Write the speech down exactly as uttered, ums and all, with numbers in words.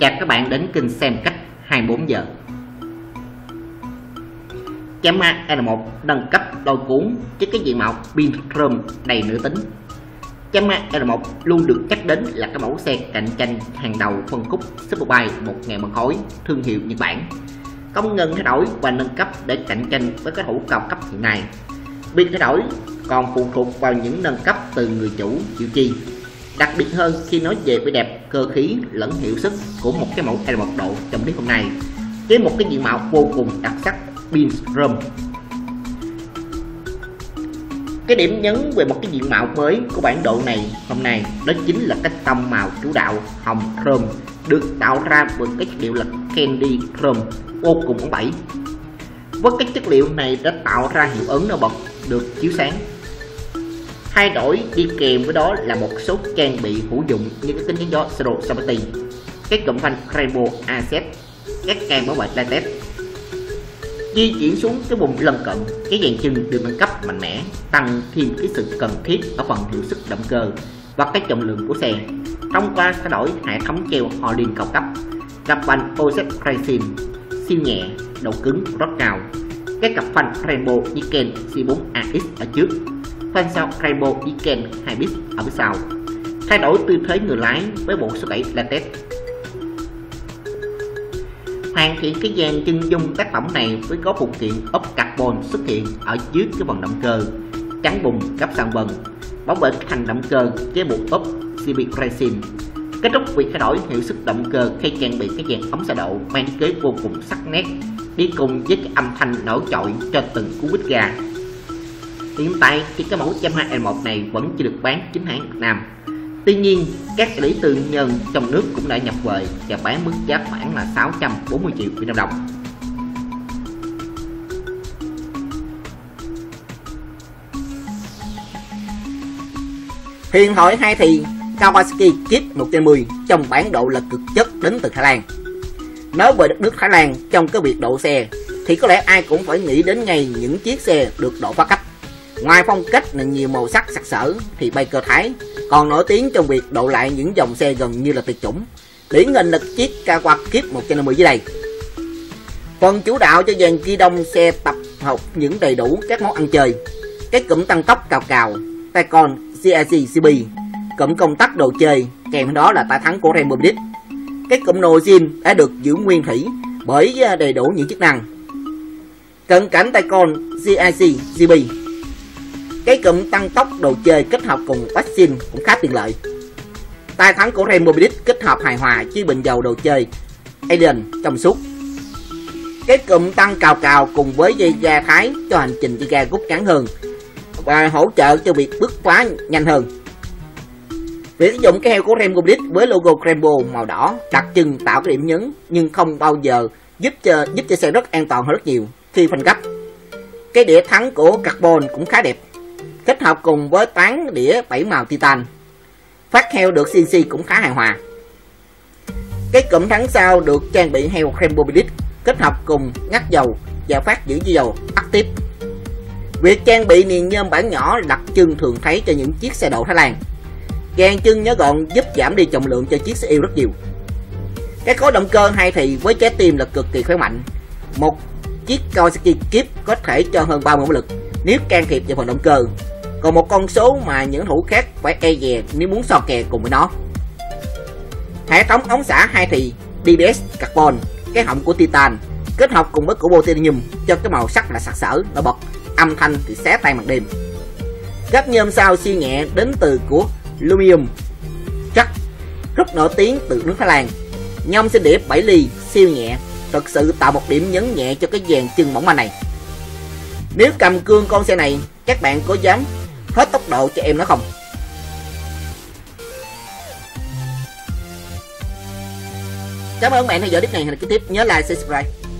Chào các bạn đến kênh xem cách hai mươi bốn giờ. Yamaha R một nâng cấp đôi cuốn với cái diện mạo pin chrome đầy nữ tính. Yamaha R một luôn được chắc đến là cái mẫu xe cạnh tranh hàng đầu phân khúc Superbike một nghìn mã khối thương hiệu Nhật Bản, không ngừng thay đổi và nâng cấp để cạnh tranh với các thủ cao cấp hiện nay. Việc thay đổi còn phụ thuộc vào những nâng cấp từ người chủ chịu chi. Đặc biệt hơn khi nói về vẻ đẹp, cơ khí lẫn hiệu suất của một cái mẫu R một độ trong clip hôm nay, với một cái diện mạo vô cùng đặc sắc pin chrome. Cái điểm nhấn về một cái diện mạo mới của bản độ này hôm nay đó chính là cái tông màu chủ đạo hồng chrome được tạo ra bởi cái chất liệu là candy chrome vô cùng bóng bẩy. Với cái chất liệu này đã tạo ra hiệu ứng nổi bật được chiếu sáng. Thay đổi đi kèm với đó là một số trang bị hữu dụng như cái kính chắn gió Zero Gravity, cái cụm phanh Rainbow Asset, các can bảo vệ latex. Di chuyển xuống cái vùng lân cận, cái dàn chân được nâng cấp mạnh mẽ, tăng thêm cái sự cần thiết ở phần hiệu suất động cơ và cái trọng lượng của xe. Thông qua thay đổi hệ thống treo Holding cao cấp, cặp phanh Offset Racing siêu nhẹ, độ cứng rất cao, cái cặp phanh Rainbow Weekend C bốn A X ở trước, phanh sau Rainbow Weekend hai bit ở phía sau, thay đổi tư thế người lái với bộ số bảy latex. Hoàn thiện cái dàn chân dung tác phẩm này với có phụ kiện ốp carbon xuất hiện ở dưới cái phần động cơ, trắng bùng cấp sang vân, bảo vệ thành động cơ với bộ ốp xê pê Racing. Kết thúc việc thay đổi hiệu suất động cơ khi trang bị cái dàn ống xả độ mang thiết kế vô cùng sắc nét, đi cùng với cái âm thanh nổi trội cho từng cú quýt ga. Hiện tại thì cái mẫu Yamaha R một này vẫn chưa được bán chính hãng Việt Nam. Tuy nhiên, các đại lý tư nhân trong nước cũng đã nhập về và bán mức giá khoảng là sáu trăm bốn mươi triệu Việt Nam đồng. Huyền thoại hai thì Kawasaki Kit một trăm mười trong bản độ là cực chất đến từ Thái Lan. Nói về đất nước Thái Lan trong cái việc độ xe thì có lẽ ai cũng phải nghĩ đến ngay những chiếc xe được độ phá cách. Ngoài phong cách là nhiều màu sắc sặc sỡ thì Baker Thái còn nổi tiếng trong việc độ lại những dòng xe gần như là tuyệt chủng. Điển hình là chiếc Kawasaki Kit một trăm năm mươi dưới đây. Phần chủ đạo cho dàn ghi đông xe tập hợp những đầy đủ các món ăn chơi, cái cụm tăng tốc cào cào, tay con giê i xê xê pê, cụm công tắc đồ chơi, kèm đó là tay thắng của Rainbow Bridge. Cái cụm nồi zin đã được giữ nguyên thủy bởi đầy đủ những chức năng. Cận cảnh tay con giê i xê xê pê, cái cụm tăng tốc đồ chơi kết hợp cùng vaccine cũng khá tiện lợi. Tay thắng của Rainbow Bridge kết hợp hài hòa với bình dầu đồ chơi Alien trong suốt. Cái cụm tăng cào cào cùng với dây ga Thái cho hành trình dây ga rút ngắn hơn và hỗ trợ cho việc bứt phá nhanh hơn. Việc sử dụng cái heo của Rainbow Bridge với logo Rainbow màu đỏ đặc trưng tạo cái điểm nhấn nhưng không bao giờ giúp cho giúp cho xe rất an toàn hơn rất nhiều khi phanh gấp. Cái đĩa thắng của carbon cũng khá đẹp, kết hợp cùng với tán đĩa bảy màu titan. Phát heo được xê en xê cũng khá hài hòa. Cái cụm thắng sau được trang bị heo Rainbow Bridge kết hợp cùng ngắt dầu và phát giữ dầu active. Việc trang bị niềng nhôm bản nhỏ đặc trưng thường thấy cho những chiếc xe độ Thái Lan. Gan chân nhớ gọn giúp giảm đi trọng lượng cho chiếc xe yêu rất nhiều. Cái khối động cơ hai thì với trái tim là cực kỳ khỏe mạnh. Một chiếc Kawasaki Kit có thể cho hơn ba mươi mã lực nếu can thiệp vào phần động cơ, còn một con số mà những thủ khác phải e dè nếu muốn so kè cùng với nó. Hệ thống ống xả hai thì đê bê ét carbon, cái họng của titan kết hợp cùng với của botulinum cho cái màu sắc là sặc sỡ nổi bật, âm thanh thì xé tay màn đêm. Gấp nhôm sau siêu nhẹ đến từ của Lumium chắc rất nổi tiếng từ nước Thái Lan. Nhôm sinh đĩa bảy ly siêu nhẹ thực sự tạo một điểm nhấn nhẹ cho cái dàn chân mỏng manh này. Nếu cầm cương con xe này, các bạn có dám hết tốc độ cho em nó không? Cảm ơn các bạn theo dõi clip này. Hẹn gặp lại tiếp, nhớ like, subscribe.